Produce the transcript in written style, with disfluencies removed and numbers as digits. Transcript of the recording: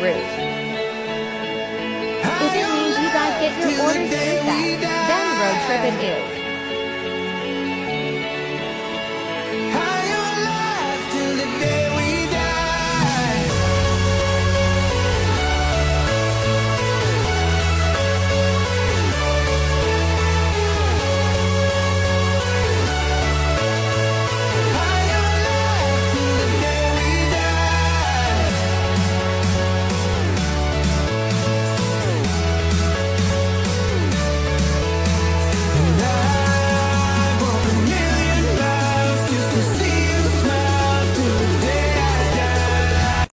route. If it means you guys get your orders ASAP, then road trip it is.